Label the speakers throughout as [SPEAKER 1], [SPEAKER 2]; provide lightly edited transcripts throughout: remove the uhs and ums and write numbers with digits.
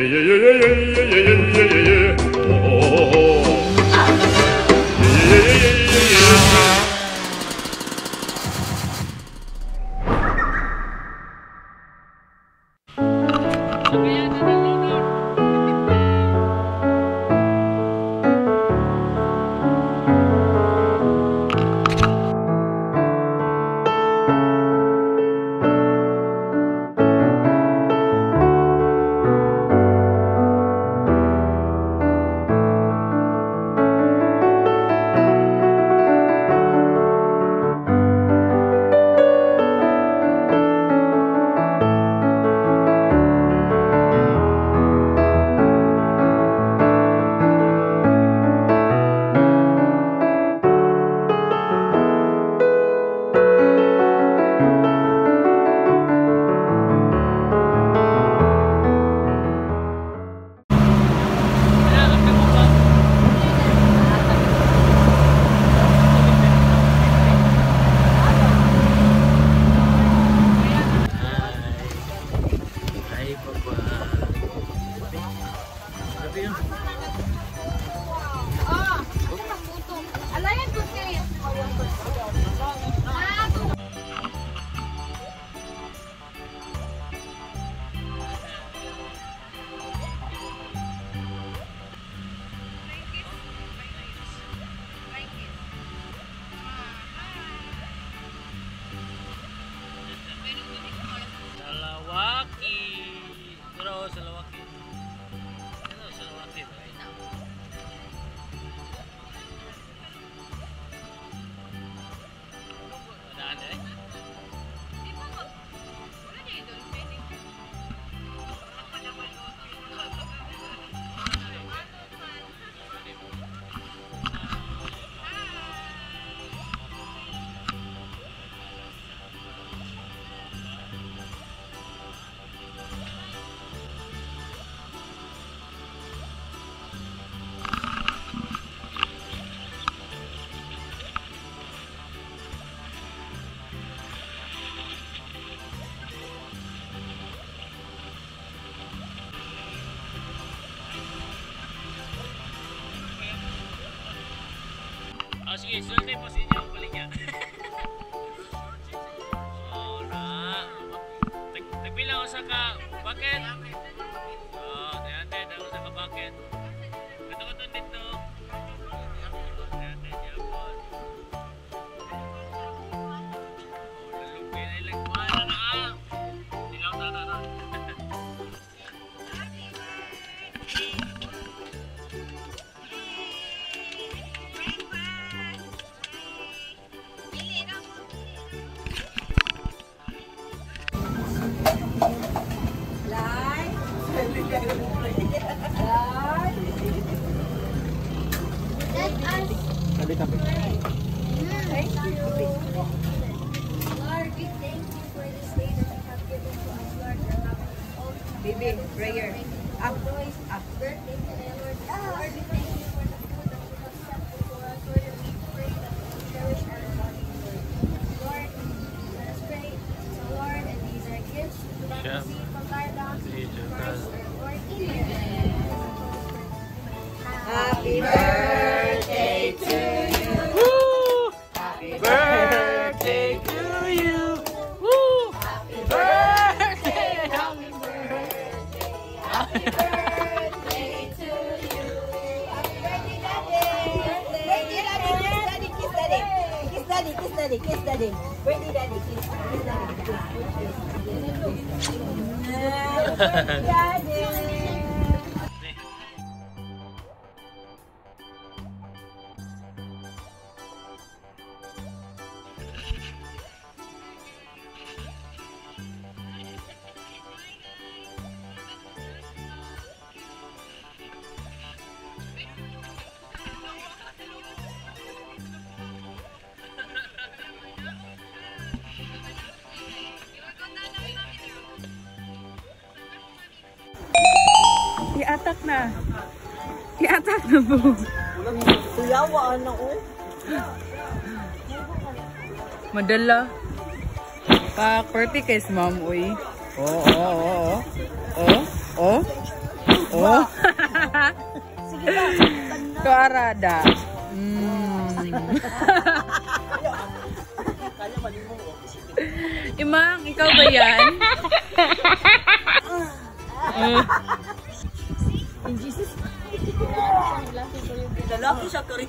[SPEAKER 1] Oh, sige, sultay po sa inyo ang baligya. Ora. Nagbilang ko sa ka bucket. Oh, dayan ako sa ka bucket. Kato-kato dito. Dayan yapon. Oh, lalugay na ilang buwan na. Dilaw na na.
[SPEAKER 2] Sabi kami.
[SPEAKER 3] Thank you. Lord, we thank you for this day that you have given to us, Lord.
[SPEAKER 4] Baby, prayer. Up.
[SPEAKER 3] Birthday today, Lord. Lord, we thank you for the food that you have sent to us. Lord, and we pray that you cherish our body, Lord. Lord, let us pray to the Lord, and these are gifts to receive from thy bounty, Christ our Lord. Amen.
[SPEAKER 4] Happy birthday to you.
[SPEAKER 1] Woo!
[SPEAKER 4] Happy
[SPEAKER 1] Birthday to you. Woo!
[SPEAKER 4] Happy birthday. Happy birthday. Happy birthday to you. Happy birthday, Daddy. Birthday, Daddy. Kiss Daddy. Kiss Daddy. Kiss Daddy. Kiss Daddy. Birthday, Daddy. Kiss Daddy. Birthday, Daddy.
[SPEAKER 5] I-attack na. I-attack na po.
[SPEAKER 4] Kuyawa, anak ko.
[SPEAKER 5] Madala. Pa, perfect kay ma'am, uy. Oh. Oh.
[SPEAKER 3] Sige ba?
[SPEAKER 5] Karada. Imang, ikaw ba yan?
[SPEAKER 3] In Jesus.
[SPEAKER 4] Lalaki siya ka rin.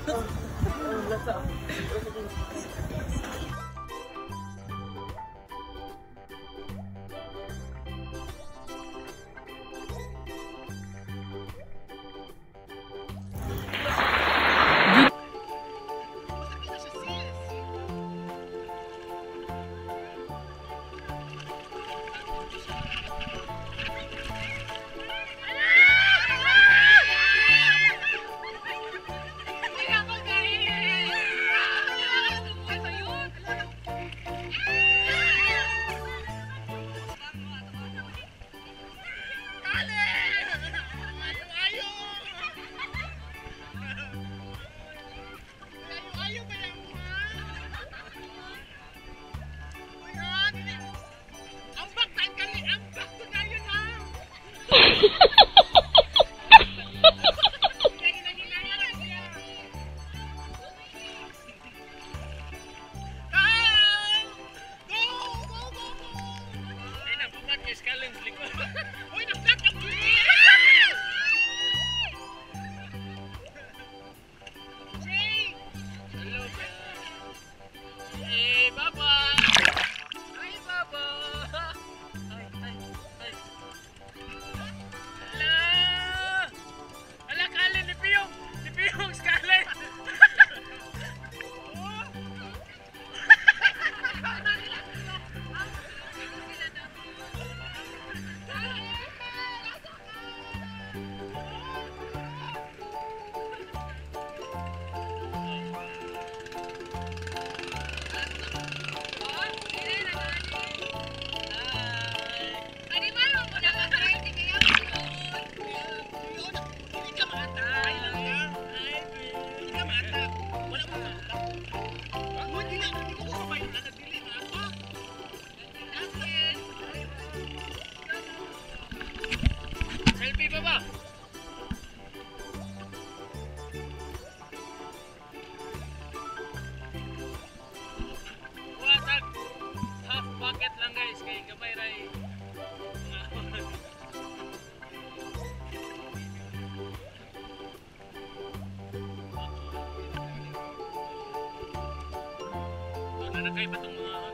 [SPEAKER 1] Nanakay ba itong mga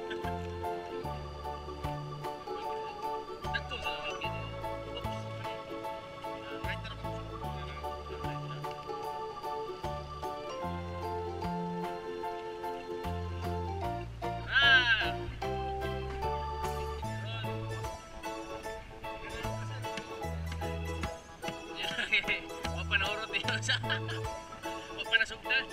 [SPEAKER 1] nagto sa akin? Mapanahurot yun sa mapanasugdan.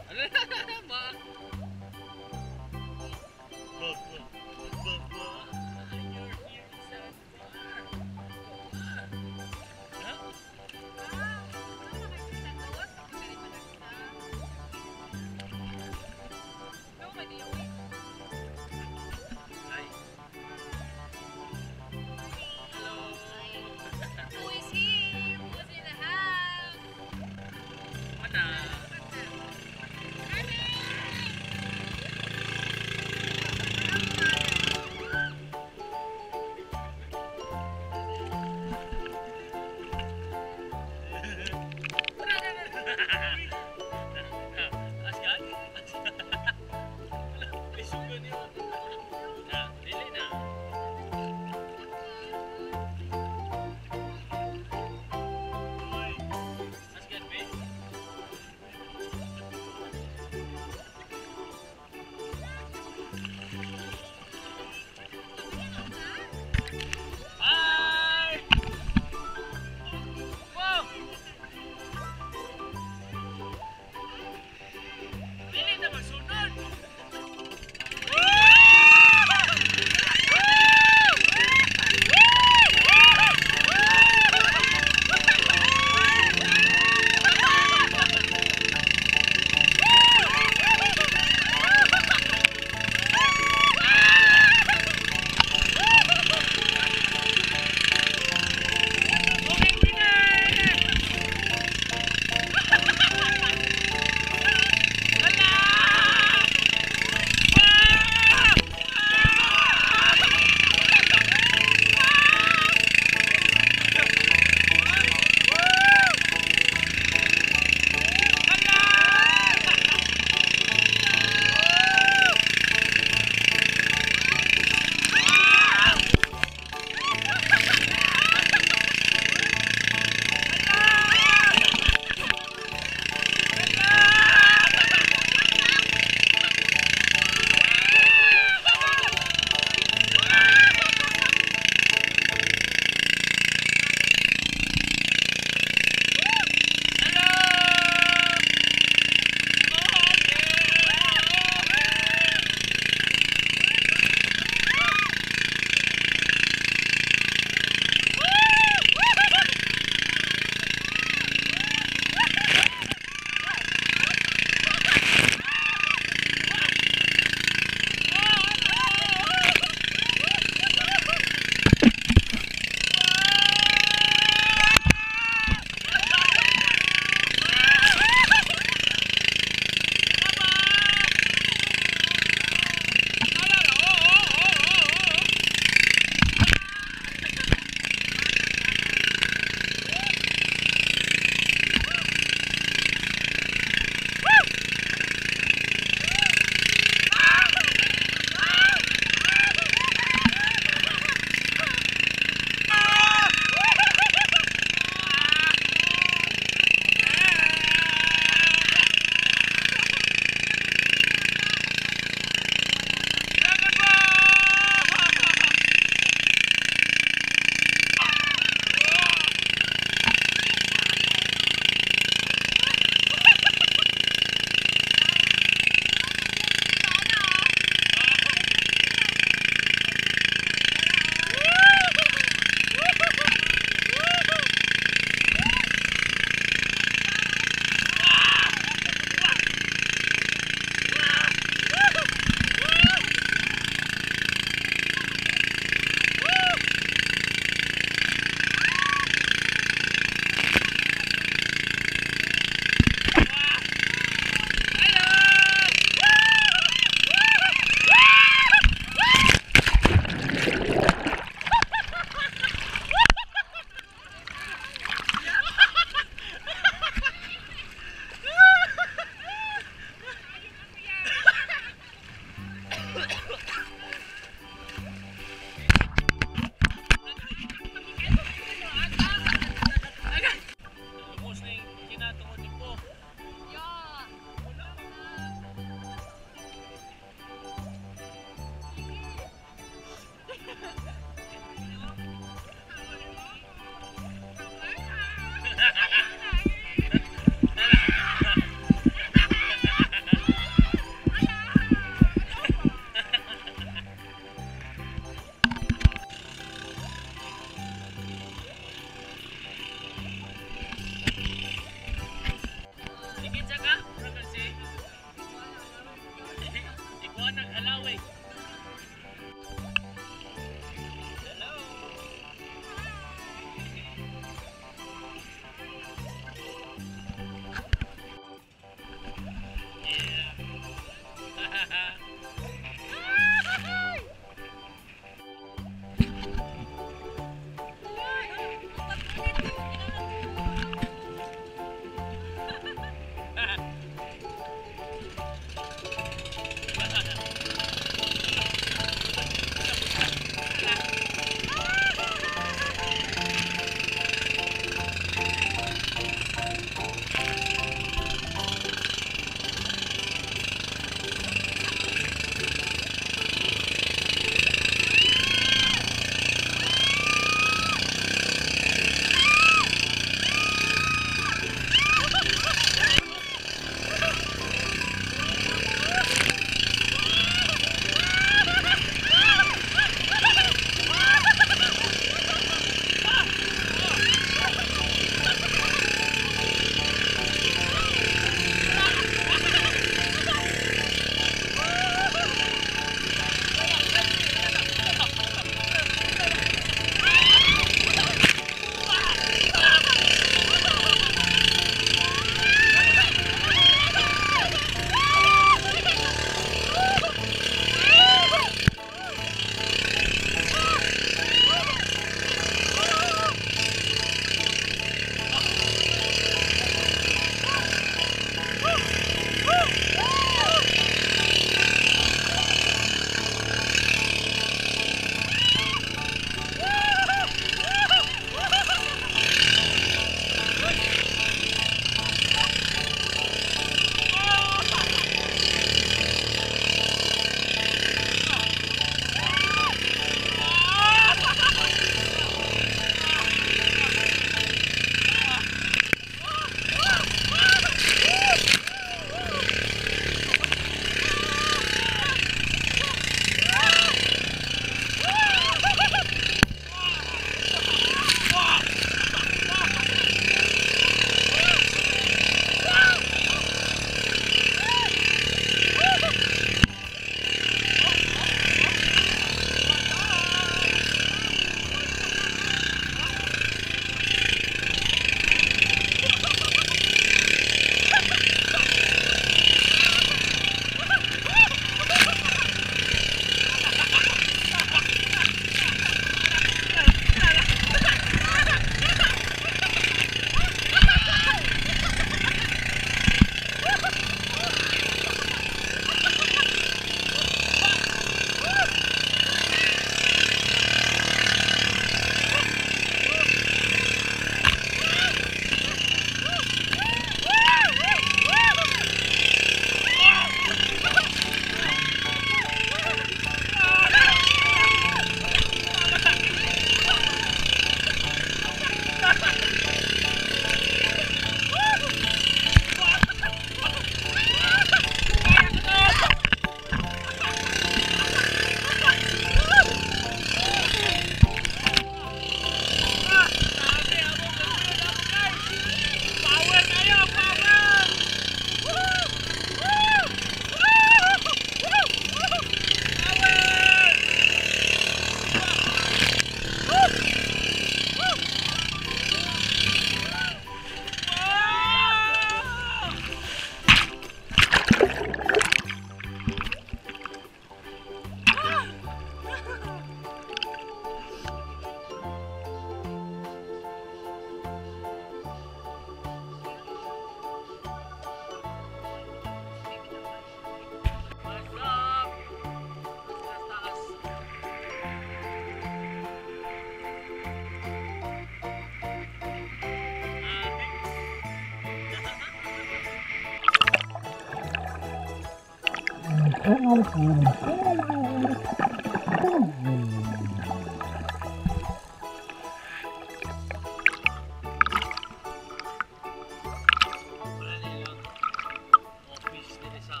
[SPEAKER 1] office din sa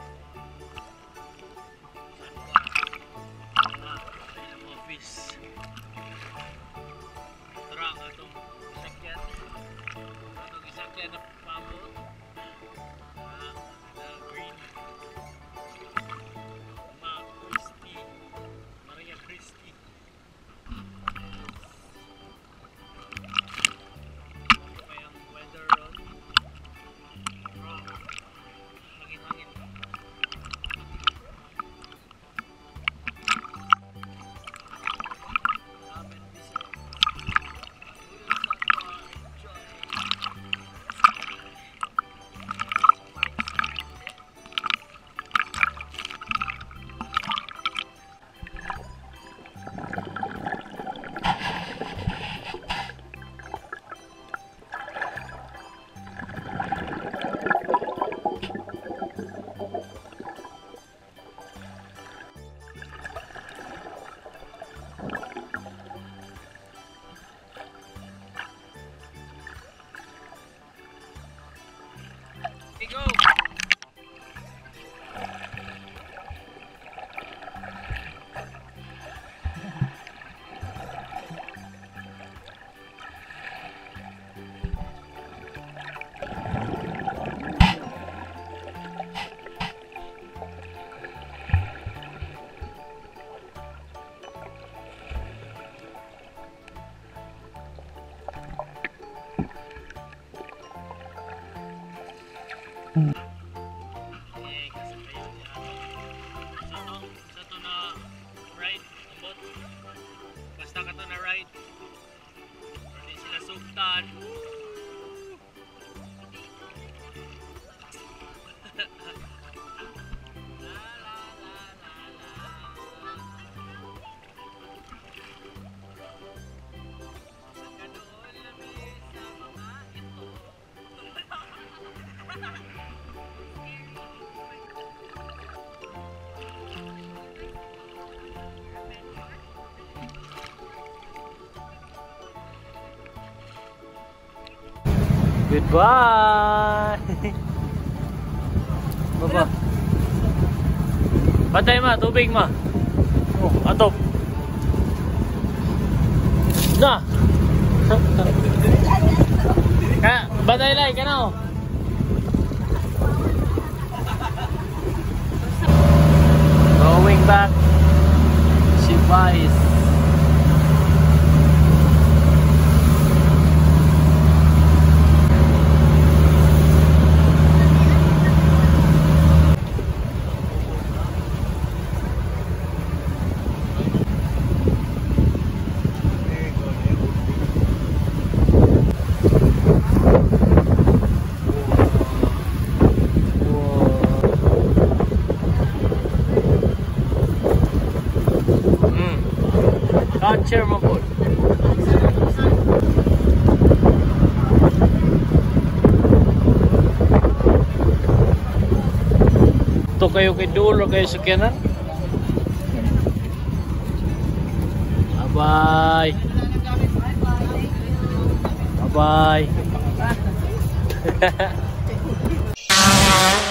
[SPEAKER 1] office. Tara nga itong isakyan. Itong isakyan na pamo. The green. Maria Christie. Ito pa yung weather road. Hangin-hangin. Go! Basta ka to na ride. Hindi sila sugtan.
[SPEAKER 2] Goodbye! Baba. Batay ma, tubig ma. Oh, atop. Na. Batay lai kana oh. Going back. She buys. Share mo po. Ito kayo kay dulo kayo sa kanan. Bye bye. Bye bye.